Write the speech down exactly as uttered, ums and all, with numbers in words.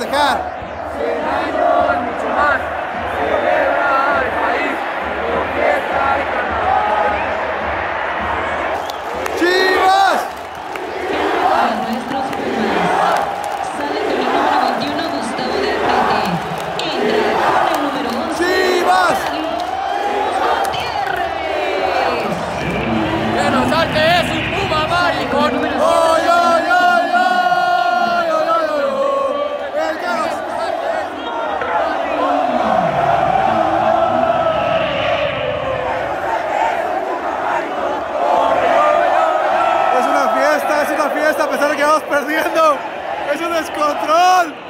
festejar. cien años, mucho más. Celebra el país con fiesta y carnaval. ¡Chivas! A nuestros Pumas. Sale con el número veintiuno, Gustavo de Arrete. Entra con el número once. ¡Chivas! Gutiérrez. Que nos salte es un Puma maricón. Número ¡Oy, siete. oy, oy, oy! ¡Oy, oy, oy, oy! ¡El Gas! Es una fiesta, es una fiesta a pesar de que vamos perdiendo. ¡Es un descontrol!